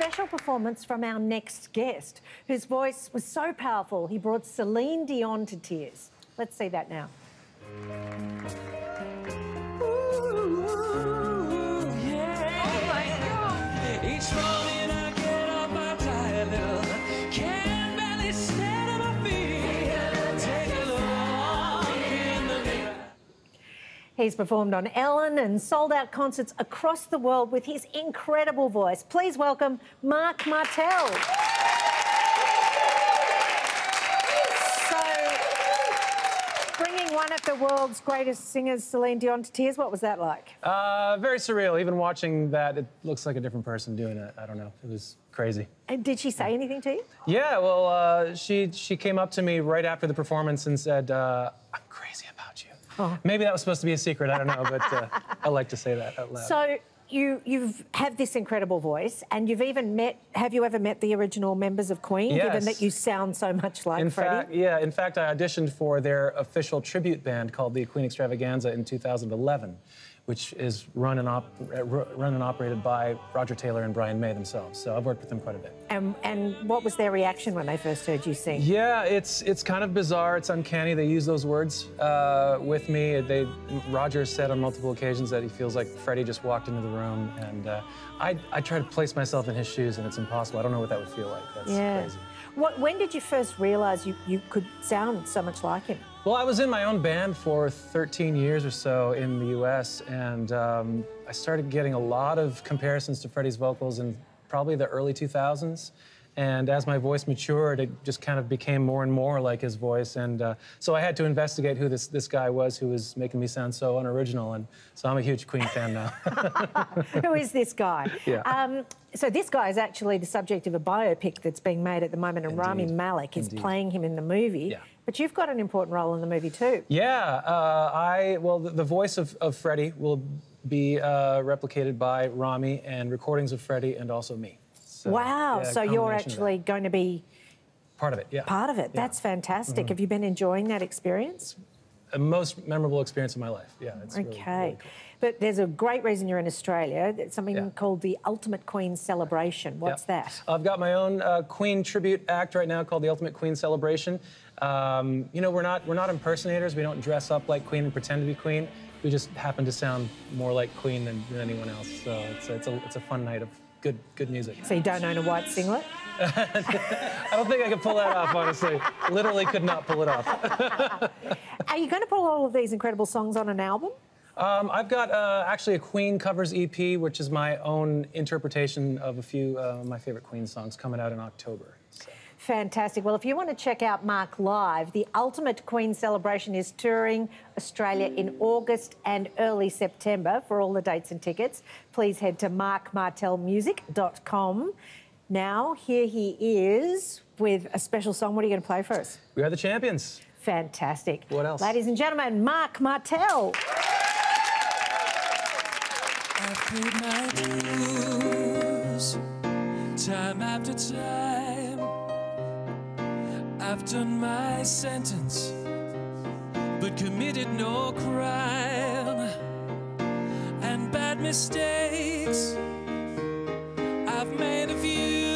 special performance from our next guest, whose voice was so powerful he brought Celine Dion to tears. Let's see that now. He's performed on Ellen and sold out concerts across the world with his incredible voice. Please welcome Marc Martel. So, bringing one of the world's greatest singers, Celine Dion, to tears, what was that like? Very surreal. Even watching that, it looks like a different person doing it. I don't know. It was crazy. And did she say anything to you? Yeah, well, she came up to me right after the performance and said, I'm crazy about you. Oh. Maybe that was supposed to be a secret, I don't know, but I like to say that out loud. So you have this incredible voice, and you've even have you ever met the original members of Queen, yes. given that you sound so much like Freddie? In fact, I auditioned for their official tribute band called the Queen Extravaganza in 2011, which is run and operated by Roger Taylor and Brian May themselves. So I've worked with them quite a bit. And what was their reaction when they first heard you sing? Yeah, it's kind of bizarre. It's uncanny. They use those words with me. Roger said on multiple occasions that he feels like Freddie just walked into the room, and I try to place myself in his shoes, and it's impossible. I don't know what that would feel like. That's crazy. When did you first realise you could sound so much like him? Well, I was in my own band for 13 years or so in the US, and I started getting a lot of comparisons to Freddie's vocals in probably the early 2000s. And as my voice matured, it just kind of became more and more like his voice. And so I had to investigate who this guy was who was making me sound so unoriginal. And so I'm a huge Queen fan now. Who is this guy? Yeah. So this guy is actually the subject of a biopic that's being made at the moment, and Rami Malek is playing him in the movie. Yeah. But you've got an important role in the movie too. Yeah, well, the voice of Freddie will be replicated by Rami, and recordings of Freddie and also me. So, wow, yeah, so you're actually going to be... Part of it, yeah. Part of it, that's fantastic. Have you been enjoying that experience? The most memorable experience of my life, yeah. It's really cool. But there's a great reason you're in Australia. It's something called the Ultimate Queen Celebration. What's that? I've got my own Queen tribute act right now called the Ultimate Queen Celebration. You know, we're not impersonators. We don't dress up like Queen and pretend to be Queen. We just happen to sound more like Queen than anyone else. So it's a fun night of good music. So you don't own a white singlet? I don't think I could pull that off, honestly. Literally could not pull it off. Are you going to put all of these incredible songs on an album? I've got actually a Queen covers EP, which is my own interpretation of a few of my favorite Queen songs, coming out in October. So. Fantastic. Well, if you want to check out Marc live, the Ultimate Queen Celebration is touring Australia in August and early September. For all the dates and tickets, please head to marcmartelmusic.com. Now, here he is with a special song. What are you going to play for us? We Are the Champions. Fantastic. What else? Ladies and gentlemen, Marc Martel. I've paid my dues, time after time. I've done my sentence, but committed no crime. And bad mistakes, I've made a few.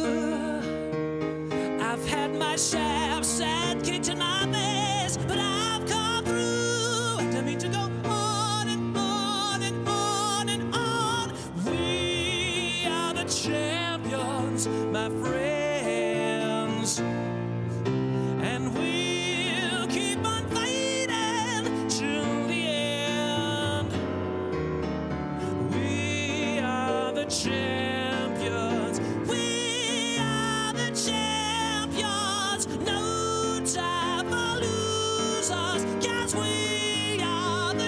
I've had my share of sad kicks in my face, but I've come through. I don't mean to go on and on and on and on. We are the champions, my friends. And we'll keep on fighting till the end. We are the champions. We are the champions. No time for losers, 'cause we are the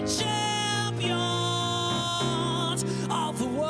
champions of the world.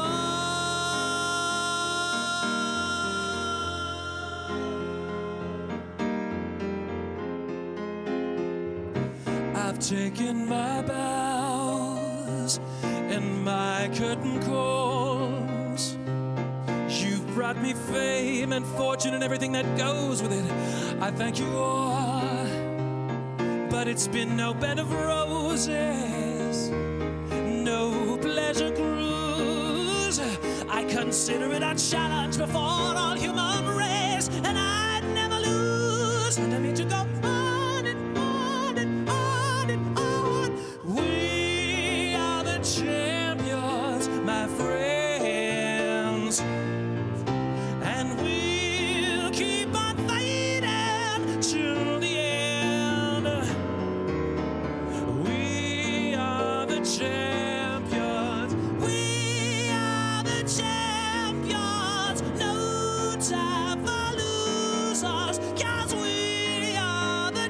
I've taken my bows and my curtain calls. You've brought me fame and fortune and everything that goes with it. I thank you all, but it's been no bed of roses, no pleasure cruise. I Consider it a challenge before all human race, and I'd never lose. And I mean to go on and on and on and on. We are the champions, my friends, and we'll keep on fighting till the end. We are the champions. We are the champions. No time for losers, 'cause we are the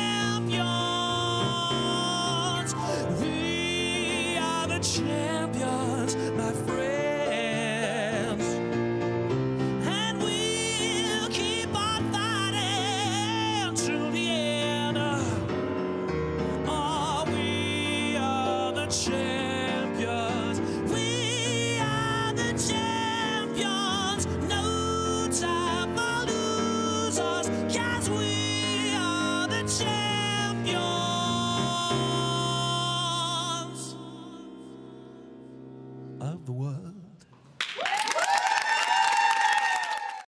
champions. We are the champions, my friends, and we'll keep on fighting till the end. Oh, we are the champions. We are the champions. No time for losers, 'cause we are the champions of the world.